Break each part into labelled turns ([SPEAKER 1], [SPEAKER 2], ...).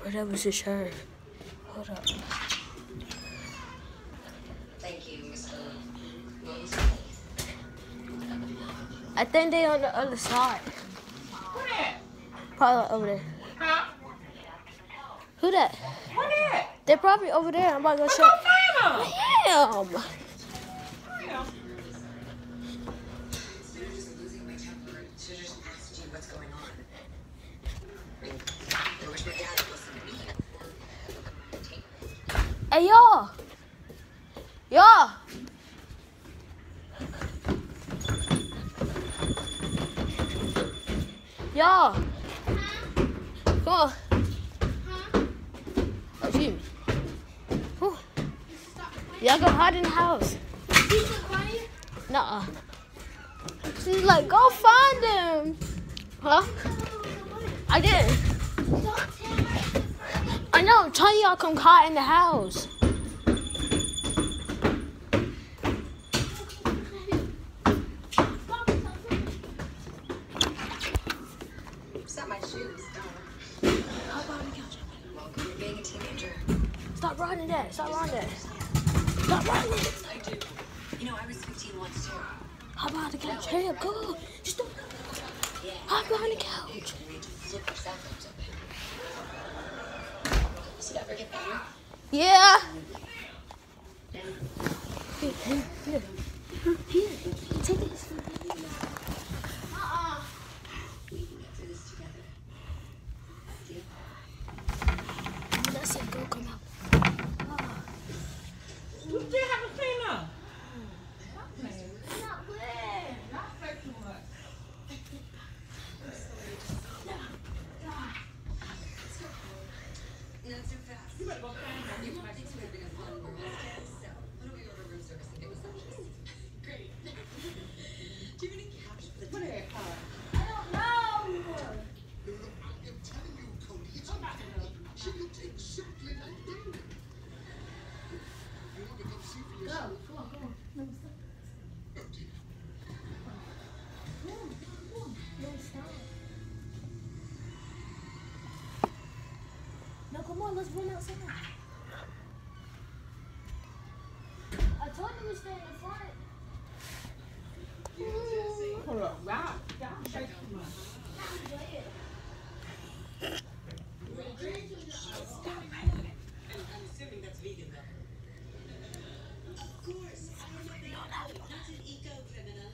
[SPEAKER 1] Bro, that was his shirt. Hold up.
[SPEAKER 2] Thank you, Mr.
[SPEAKER 1] I think they on the other side.
[SPEAKER 3] Who that?
[SPEAKER 1] Probably over there.
[SPEAKER 3] Huh?
[SPEAKER 1] Who that?
[SPEAKER 3] Who that?
[SPEAKER 1] They're probably over there. I'm about to go
[SPEAKER 3] Let's
[SPEAKER 1] check.
[SPEAKER 3] go find them.
[SPEAKER 1] Damn.
[SPEAKER 3] Yeah.
[SPEAKER 2] Losing my temper. Should just asked you what's going on. I wish my dad would listen to me.
[SPEAKER 1] Hey, y'all. Y'all. Y'all. Come on. Oh, excuse me. Whew. Y'all go hide in the house. Nuh-uh. She's like, go find him. Huh? I did. I know. I'm telling y'all, come hide in the house.
[SPEAKER 2] Stop my shoes. Don't.
[SPEAKER 1] Hop on the couch.
[SPEAKER 2] Welcome to being a teenager.
[SPEAKER 1] Stop riding that. Stop riding that. Stop riding it.
[SPEAKER 2] I do. You know, I was 15 once too.
[SPEAKER 1] Hop on the couch. Hurry up. Go. Just do it.
[SPEAKER 2] Yeah.
[SPEAKER 1] Hop behind the couch.
[SPEAKER 2] You need to flip your cell phones open. Does it ever get better?
[SPEAKER 1] Yeah. Here. Here. Take this.
[SPEAKER 2] We can get through this together. Deal?
[SPEAKER 1] That's it. Go. Come out.
[SPEAKER 3] You still haven't seen her.
[SPEAKER 1] Not playing.
[SPEAKER 3] Not play too much.
[SPEAKER 2] Not so fast.
[SPEAKER 3] You better go find her.
[SPEAKER 2] You might think we're having a fun world. So, why don't we order room service and get massages? Great. Do you have any cash for the
[SPEAKER 3] What that car?
[SPEAKER 1] I don't know.
[SPEAKER 4] I'm telling you, Cody, it's she looks exactly like Brenda. You want to come see for yourself?
[SPEAKER 1] Come on.
[SPEAKER 4] Oh, dear.
[SPEAKER 1] No, come on, let's run outside. I told you to stay in the front.
[SPEAKER 3] Hold up. Y'all shake too much.
[SPEAKER 2] I'm assuming that's vegan though. Of course. Not an eco-criminal.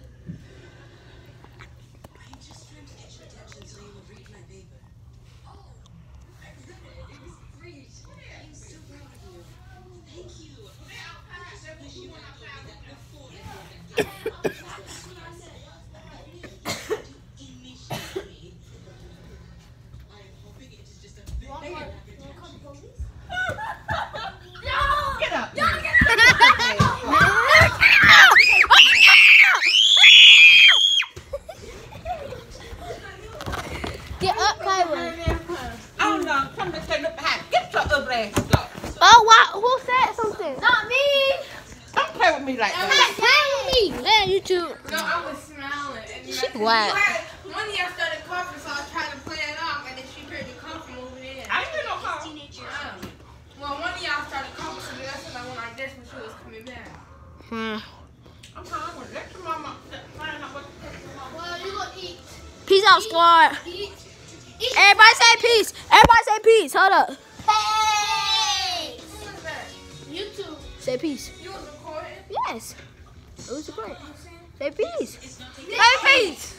[SPEAKER 2] I'm just trying to get your attention so you will read my paper. Oh, I read it. It was great. I'm so proud of you. Thank you. I just wish you had told me that before I initiate me. I am hoping it is just a bit bigger.
[SPEAKER 3] Get up.
[SPEAKER 1] Get up, Kyla.
[SPEAKER 3] Oh no, come to take a behind. Get your ugly ass up.
[SPEAKER 1] Oh, wow. Who said something? Not me.
[SPEAKER 3] Don't play with me like that.
[SPEAKER 1] Stop playing with me. Yeah, you too.
[SPEAKER 5] No, I was smiling. And
[SPEAKER 1] She wild.
[SPEAKER 5] One of y'all started coughing, so I was trying to play it off, and then she heard the cough from over there.
[SPEAKER 3] I ain't hear no call.
[SPEAKER 5] Well, one of y'all started coughing, so that's when I went like this when she was coming back.
[SPEAKER 3] I'm hungry. Let your mama find out what to cook your mama.
[SPEAKER 5] Well, you gonna eat.
[SPEAKER 1] Peace out, squad.
[SPEAKER 5] Eat.
[SPEAKER 1] Everybody say peace. Everybody say peace. Hold up.
[SPEAKER 5] Hey! Who was that? You two.
[SPEAKER 1] Say peace.
[SPEAKER 5] You was recording?
[SPEAKER 1] Yes. It was a break. Say peace.
[SPEAKER 2] It's not
[SPEAKER 1] Say peace.